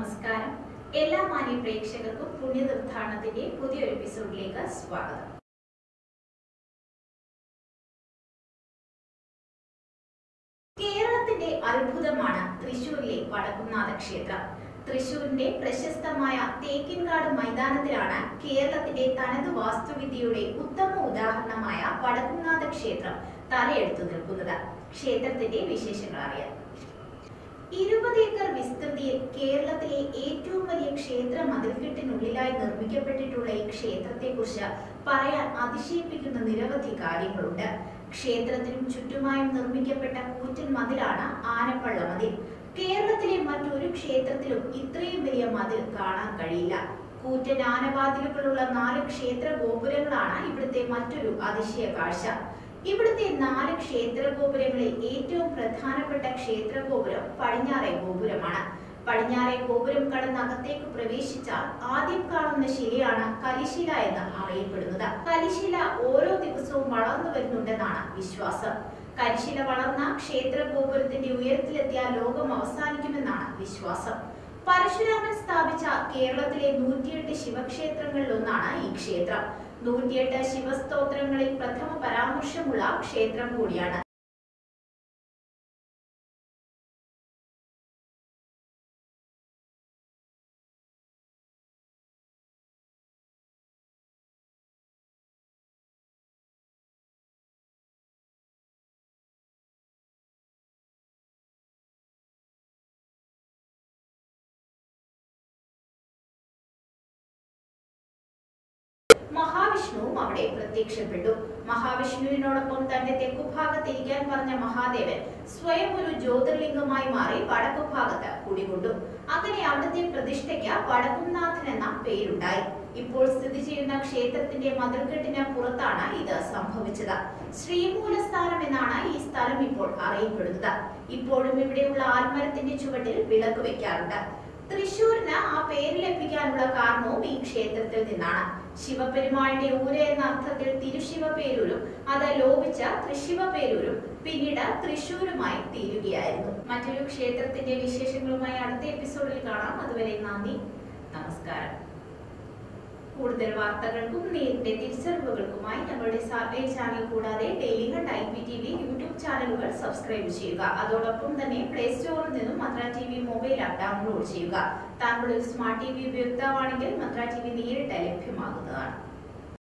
നമസ്കാരം. എല്ലാ മാന്യ പ്രേക്ഷകർക്കും പുണ്യതീർത്ഥാടനത്തിന്റെ പുതിയൊരു എപ്പിസോഡിലേക്ക് സ്വാഗതം. കേരളത്തിന്റെ അത്ഭുതമാണ് തൃശൂരിലെ വടക്കുംനാഥ ക്ഷേത്രം. തൃശൂരിന്റെ പ്രശസ്തമായ തേക്കിൻകാട് മൈതാനത്തിലാണ് കേരളത്തിന്റെ തനത് വാസ്തുവിദ്യയുടെ ഉത്തമ ഉദാഹരണമായ വടക്കുംനാഥ ക്ഷേത്രം തലയെടുത്തു നിൽക്കുന്നത്. ക്ഷേത്രത്തിന്റെ വിശേഷങ്ങൾ അറിയാം. 20 ഏക്കർ വിസ്തൃതിയിൽ കേരളത്തിലെ ഏറ്റവും വലിയ ക്ഷേത്ര മതിൽക്കെട്ടിനുള്ളിലായി നിർമ്മിക്കപ്പെട്ടിട്ടുള്ള ഈ ക്ഷേത്രത്തെക്കുറിച്ച് പറയാൻ അതിശയിപ്പിക്കുന്ന നിരവധി കാര്യങ്ങളുണ്ട്. ക്ഷേത്രത്തിനും ചുറ്റുമായും നിർമ്മിക്കപ്പെട്ട കൂറ്റൻ മതിലാണ് ആനപ്പള്ള മതിൽ. കേരളത്തിലെ മറ്റൊരു ക്ഷേത്രത്തിലും ഇത്രയും വലിയ മതിൽ കാണാൻ കഴിയില്ല. കൂറ്റൻ ആനവാതിലുകളുള്ള 4 ക്ഷേത്ര ഗോപുരങ്ങളാണ് ഇവിടുത്തെ മറ്റൊരു അതിശയ കാഴ്ച. ഇവിടുത്തെ 4 ക്ഷേത്ര ഗോപുരങ്ങളിൽ ഏറ്റവും പ്രധാനപ്പെട്ട ക്ഷേത്ര ഗോപുരം പടിഞ്ഞാറേ ഗോപുരമാണ്. പടിഞ്ഞാറേ ഗോപുരം കടന്ന് അകത്തേക്ക് പ്രവേശിച്ചാൽ ആദ്യം കാണുന്ന ശിലയാണ് കലിശില എന്ന് അറിയപ്പെടുന്നത്. കലിശില ഓരോ ദിവസവും വളർന്നു വരുന്നുണ്ടെന്നാണ് വിശ്വാസം. കരിശില വളർന്ന ക്ഷേത്ര ഗോപുരത്തിന്റെ ഉയരത്തിലെത്തിയാൽ ലോകം അവസാനിക്കുമെന്നാണ് വിശ്വാസം. പരശുരാമൻ സ്ഥാപിച്ച കേരളത്തിലെ 108 ശിവക്ഷേത്രങ്ങളിൽ ഒന്നാണ് ഈ ക്ഷേത്രം. 108 ശിവസ്തോത്രങ്ങളിൽ പ്രഥമ പരാമർശമുള്ള ക്ഷേത്രം കൂടിയാണ്. മഹാവിഷ്ണുവും അവിടെ പ്രത്യക്ഷപ്പെട്ടു. മഹാവിഷ്ണുവിനോടൊപ്പം തന്റെ തെക്കുഭാഗത്തിരിക്കാൻ പറഞ്ഞ മഹാദേവൻ സ്വയം ഒരു ജ്യോതിർലിംഗമായി മാറി വടക്കുഭാഗത്ത് കുടികൊണ്ടു. അങ്ങനെ അവിടുത്തെ പ്രതിഷ്ഠയ്ക്ക് വടക്കുംനാഥൻ എന്ന പേരുണ്ടായി. ഇപ്പോൾ സ്ഥിതി ചെയ്യുന്ന ക്ഷേത്രത്തിന്റെ മതിൽക്കെട്ടിന് പുറത്താണ് ഇത് സംഭവിച്ചത്. ശ്രീമൂലസ്ഥാനം എന്നാണ് ഈ സ്ഥലം ഇപ്പോൾ അറിയപ്പെടുന്നത്. ഇപ്പോഴും ഇവിടെയുള്ള ആൽമരത്തിന്റെ ചുവട്ടിൽ വിളക്ക് വെക്കാറുണ്ട്. തൃശൂരിന് ആ പേര് ലഭിക്കാനുള്ള കാരണവും ഈ ക്ഷേത്രത്തിൽ നിന്നാണ്. ശിവപെരുമാളിന്റെ ഊര് എന്ന അർത്ഥത്തിൽ തിരുശിവപേരൂരും അത് ലോപിച്ച തൃശിവപേരൂരും പിന്നീട് തൃശൂരുമായി തീരുകയായിരുന്നു. മറ്റൊരു ക്ഷേത്രത്തിന്റെ വിശേഷങ്ങളുമായി അടുത്ത എപ്പിസോഡിൽ കാണാം. അതുവരെ നന്ദി, നമസ്കാരം. കൂടുതൽ വാർത്തകൾക്കും നേരിന്റെ തിരിച്ചറിവുകൾക്കുമായി ഞങ്ങളുടെ സർവേ ചാനൽ കൂടാതെ ഡെയിലി ഹണ്ട് IPTV യൂട്യൂബ് ചാനലുകൾ സബ്സ്ക്രൈബ് ചെയ്യുക. അതോടൊപ്പം തന്നെ പ്ലേ സ്റ്റോറിൽ നിന്നും Mantra TV mobile app download ചെയ്യുക. താങ്കൾ ഒരു സ്മാർട്ട് TV ഉപയോക്താവാണെങ്കിൽ മന്ത്ര TV നേരിട്ട് ലഭ്യമാകുന്നതാണ്.